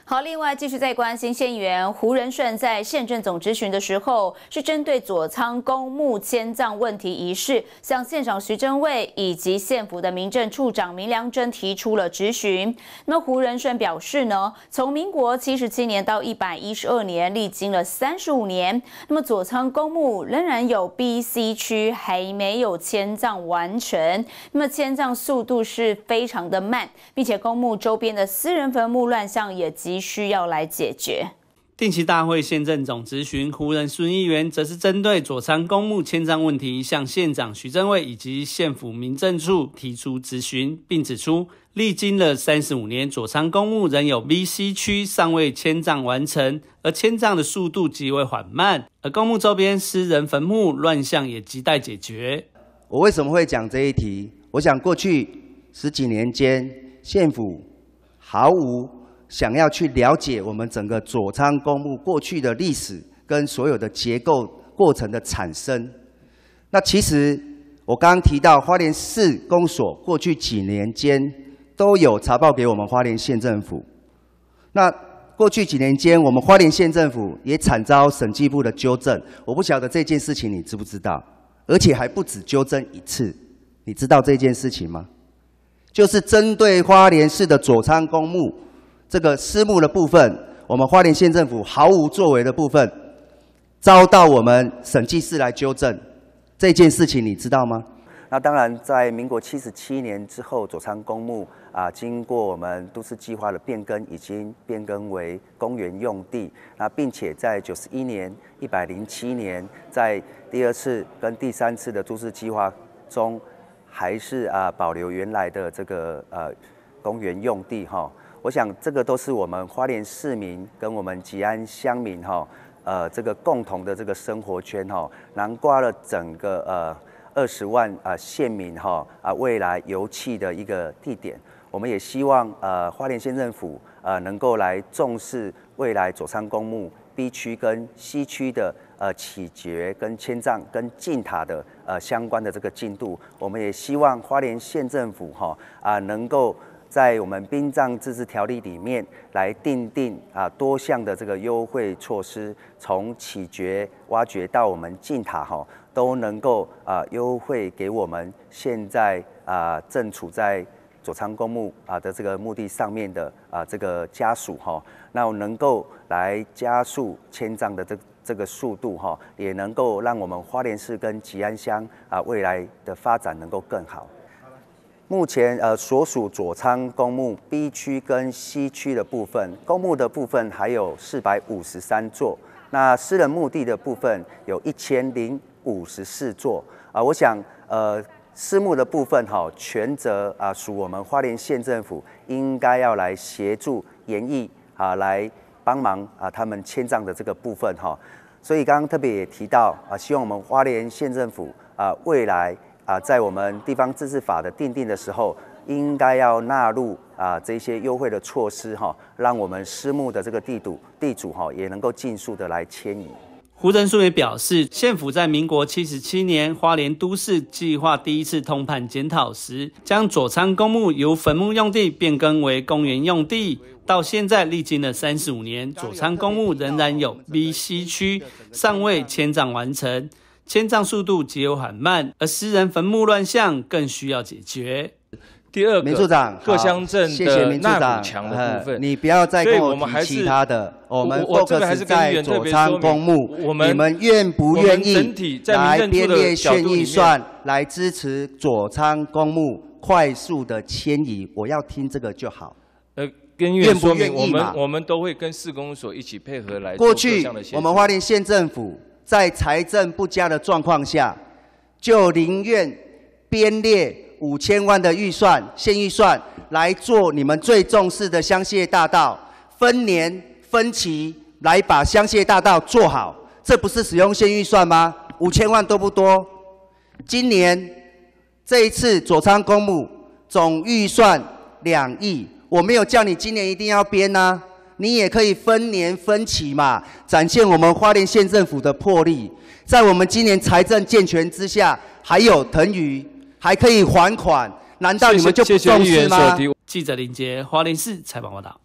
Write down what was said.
好，另外继续在关心县议员胡仁顺在县政总质询的时候，是针对左仓公墓迁葬问题一事，向县长徐榛蔚以及县府的民政处长明良珍提出了质询。那胡仁顺表示呢，从民国77年到112年，历经了35年，那么左仓公墓仍然有 B、C 区还没有迁葬完成，那么迁葬速度是非常的慢，并且公墓周边的私人坟墓乱象也急需要来解决。 定期大会县政总质询，胡仁顺议员则是针对左仓公墓迁葬问题，向县长徐榛蔚以及县府民政处提出质询，并指出，历经了35年，左仓公墓仍有 B、C 区尚未迁葬完成，而迁葬的速度极为缓慢，而公墓周边私人坟墓乱象也亟待解决。 我为什么会讲这一题？我想过去10几年间，县府毫无想要去了解我们整个左仓公墓过去的历史跟所有的结构过程的产生。那其实我刚刚提到花莲市公所过去几年间都有查报给我们花莲县政府。那过去几年间，我们花莲县政府也惨遭审计部的纠正。我不晓得这件事情你知不知道？而且还不止纠正一次，你知道这件事情吗？就是针对花莲市的左仓公墓这个私墓的部分，我们花莲县政府毫无作为的部分，遭到我们审计室来纠正。这件事情你知道吗？ 那当然，在民国77年之后，左仓公墓经过我们都市计划的变更，已经变更为公园用地。那并且在91年、107年，在第2次跟第3次的都市计划中，还是保留原来的这个公园用地哈。我想这个都是我们花莲市民跟我们吉安乡民这个共同的这个生活圈囊括了整个20万县民未来游憩的一个地点。我们也希望花莲县政府能够来重视未来左仓公墓 B 区跟 C 区的起掘跟迁葬跟进塔的相关的这个进度。我们也希望花莲县政府能够在我们殡葬自治条例里面来订定多项的这个优惠措施，从起掘、挖掘到我们进塔都能够优惠给我们现在正处在左仓公墓的这个墓地上面的这个家属那能够来加速迁葬的这个速度也能够让我们花莲市跟吉安乡未来的发展能够更好。目前所属左仓公墓 B 区跟 C 区的部分，公墓的部分还有453座，那私人墓地的部分有1054座我想私墓的部分全责属我们花莲县政府应该要来协助研议来帮忙他们迁葬的这个部分所以刚刚特别也提到希望我们花莲县政府未来在我们地方自治法的订定的时候，应该要纳入这些优惠的措施让我们私墓的这个地主也能够尽速的来迁移。 胡仁顺也表示，县府在民国77年花莲都市计划第1次通盘检讨时，将左仓公墓由坟墓用地变更为公园用地，到现在历经了35年，左仓公墓仍然有 B、C 区尚未迁葬完成，迁葬速度极为缓慢，而私人坟墓乱象更需要解决。 第二个， 民处长， 各乡镇的纳古墙的部分， 你不要再跟我提其他的。我们 focus 在左仓公墓，你们愿不愿意来编列县预算来支持左仓公墓快速的迁移？我要听这个就好。 跟议员说明，我们都会跟市公所一起配合来做各项的协助。过去我们花莲县政府在财政不佳的状况下，就宁愿编列5000万的预算，县预算来做你们最重视的香榭大道，分年分期来把香榭大道做好，这不是使用县预算吗？5000万多不多？今年这一次左仓公墓总预算2亿，我没有叫你今年一定要编啊，你也可以分年分期嘛，展现我们花莲县政府的魄力。在我们今年财政健全之下，还有腾余，还可以还款，难道你们就不重视吗？ 记者林杰，花莲市采访报道。